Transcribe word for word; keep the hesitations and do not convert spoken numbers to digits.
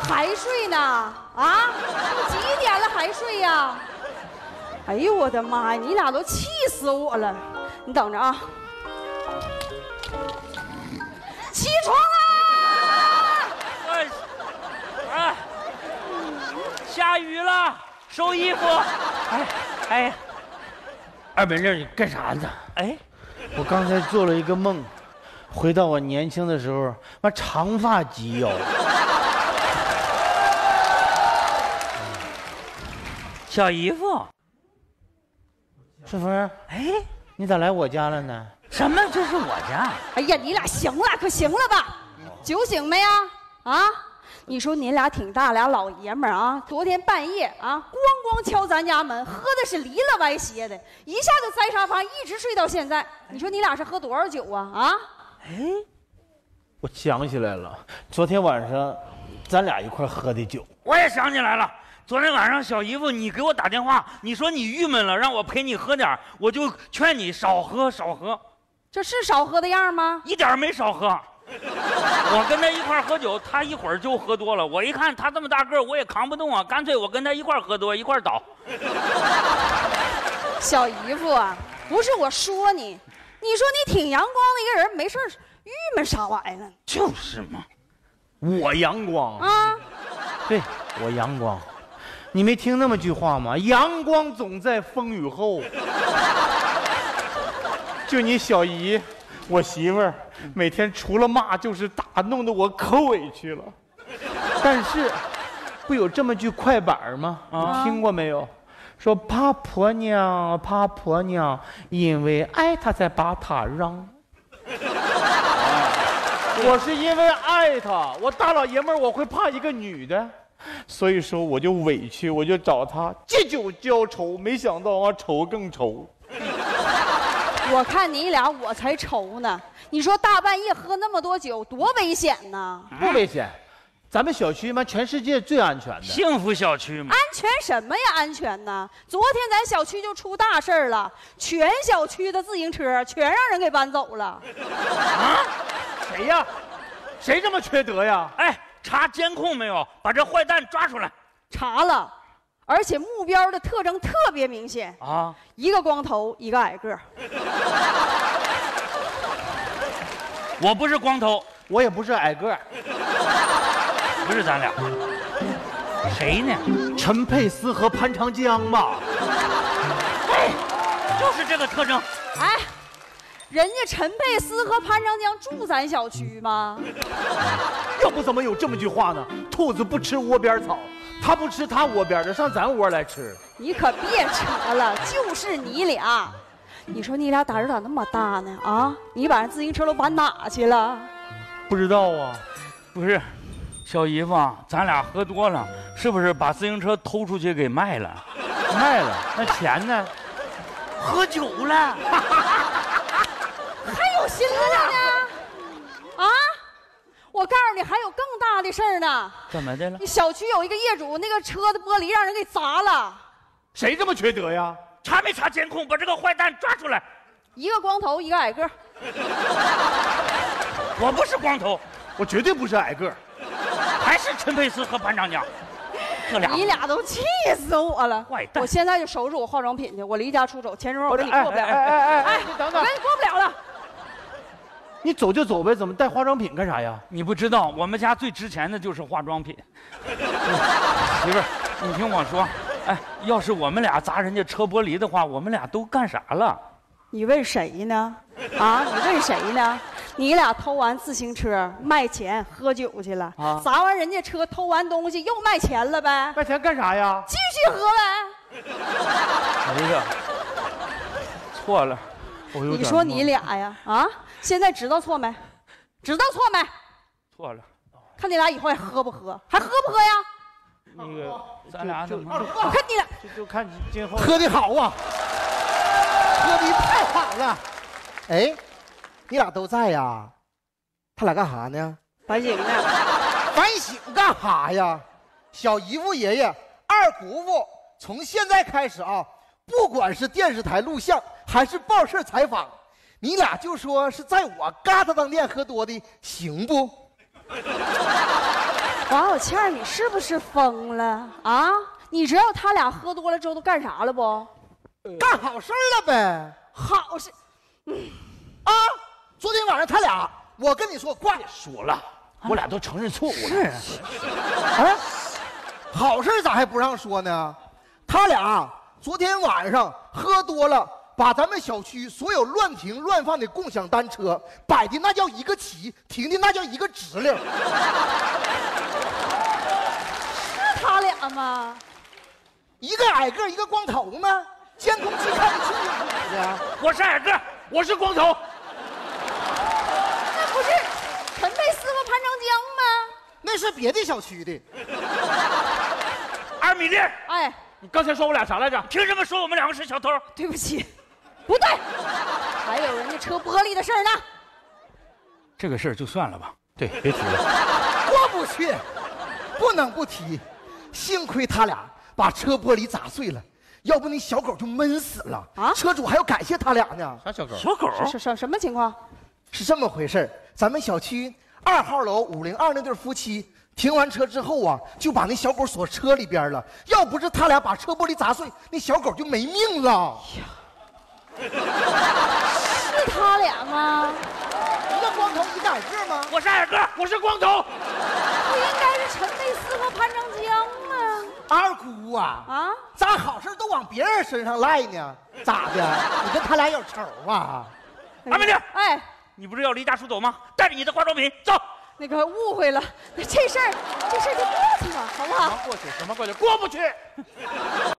还睡呢？啊，都几点了还睡呀？哎呦我的妈呀！你俩都气死我了！你等着啊！起床啦！ 哎，哎，下雨了，收衣服。哎哎， 二本令，你干啥呢？ 哎， 我刚才做了一个梦，回到我年轻的时候，妈长发及腰。 小姨夫， 顺风， 哎， 你咋来我家了呢？ 什么？这是我家？ 哎呀，你俩行了，可行了吧？酒醒没呀？啊？你说你俩挺大俩老爷们儿啊，昨天半夜啊，咣咣敲咱家门，喝的是离了歪斜的，一下就栽沙发，一直睡到现在。你说你俩是喝多少酒啊？啊？ 哎， 我想起来了，昨天晚上咱俩一块喝的酒。 我也想起来了。昨天晚上，小姨夫，你给我打电话，你说你郁闷了，让我陪你喝点，我就劝你少喝少喝。 这是少喝的样吗？ 一点没少喝。我跟他一块喝酒，他一会儿就喝多了。我一看他这么大个，我也扛不动啊，干脆我跟他一块喝多，一块倒。 小姨夫啊，不是我说你，你说你挺阳光的一个人，没事郁闷啥玩意儿？ 就是嘛， 我阳光啊， 对，我阳光。你没听那么句话吗？阳光总在风雨后。就你小姨，我媳妇儿，每天除了骂就是打，弄得我可委屈了。但是，不有这么句快板吗？啊、你听过没有？说怕婆娘，怕婆娘，因为爱她才把她让。我是因为爱她，我大老爷们儿我会怕一个女的。所以说我就委屈，我就找他借酒浇愁，没想到啊，愁更愁。 我看你俩我才愁呢。你说大半夜喝那么多酒，多危险呢？ 不危险，咱们小区嘛，全世界最安全的。 幸福小区嘛。 安全什么呀？安全呢？昨天咱小区就出大事了，全小区的自行车全让人给搬走了。 啊？谁呀？谁这么缺德呀？ 哎。查监控没有？把这坏蛋抓出来！ 查了，而且目标的特征特别明显啊，一个光头，一个矮个。 我不是光头， 我也不是矮个， 不是咱俩。谁呢？ 陈佩斯和潘长江吧？ 哎，就是这个特征。 哎。人家陈佩斯和潘长江住咱小区吗？ 要不怎么有这么句话呢？兔子不吃窝边草，他不吃他窝边的，上咱窝来吃。 你可别扯了，就是你俩。你说你俩胆儿咋那么大呢？啊，你把人自行车都搬哪去了？ 不知道啊。 不是，小姨夫，咱俩喝多了，是不是把自行车偷出去给卖了？ 卖了，那钱呢？ 喝酒了。 还有心思呢？啊！我告诉你，还有更大的事儿呢。 怎么的了？ 你小区有一个业主，那个车的玻璃让人给砸了。 谁这么缺德呀？ 查没查监控？把这个坏蛋抓出来！ 一个光头，一个矮个。 我不是光头， 我绝对不是矮个， 还是陈佩斯和潘长江。这俩你俩都气死我了！ 坏蛋！ 我现在就收拾我化妆品去，我离家出走。钱钟，我跟你过不了。 哎哎哎哎哎！你等等， 我跟你过不了了。 你走就走呗，怎么带化妆品干啥呀？ 你不知道，我们家最值钱的就是化妆品。媳妇儿，你听我说，哎，要是我们俩砸人家车玻璃的话，我们俩都干啥了？ 你问谁呢？啊，你问谁呢？你俩偷完自行车卖钱喝酒去了，啊、砸完人家车偷完东西又卖钱了呗？ 卖钱干啥呀？ 继续喝呗。 哎呀，错了， 我有点你说你俩呀，啊，现在知道错没？知道错没？ 错了。 看你俩以后还喝不喝？还喝不喝呀？ 那个，咱俩怎么？ 我看你俩就就看今后喝的好啊，喝的太好了。哎，你俩都在呀？他俩干啥呢？ 反省呢。 反省干啥呀？小姨夫爷爷、二姑父，从现在开始啊，不管是电视台录像还是报社采访，你俩就说是在我疙瘩当店喝多的，行不？ 王小倩，你是不是疯了啊？你知道他俩喝多了之后都干啥了不？ 干好事了呗。 好事， 嗯啊，昨天晚上他俩，我跟你说，怪说了，我俩都承认错误了。 是， 哎，好事咋还不让说呢？他俩昨天晚上喝多了，把咱们小区所有乱停乱放的共享单车摆的那叫一个齐，停的那叫一个直溜。 是他俩吗？ 一个矮个，一个光头吗？监控器看得清清楚楚的。 我是矮个，我是光头。 那不是陈佩斯和潘长江吗？ 那是别的小区的。 二米粒， 哎， 你刚才说我俩啥来着？ 凭什么说我们两个是小偷？ 对不起，不对，还有人家车玻璃的事儿呢。 这个事儿就算了吧。 对，别提了。 过不去，不能不提。幸亏他俩把车玻璃砸碎了，要不那小狗就闷死了啊！车主还要感谢他俩呢。 啥小狗？ 小狗？ 什什什么情况？ 是这么回事，咱们小区二号楼五零二那对夫妻停完车之后啊，就把那小狗锁车里边了。要不是他俩把车玻璃砸碎，那小狗就没命了。 是他俩吗？ 一个光头，一个矮个吗？ 我是矮个，我是光头。 不应该是陈佩斯和潘长江吗？ 二姑啊啊， 咋好事都往别人身上赖呢？咋的？你跟他俩有仇啊？ 二美丽， 哎， 你不是要离家出走吗？带着你的化妆品走。 那个误会了，那这事儿，这事儿就过去了，好不好？ 过去什么过去？过不去。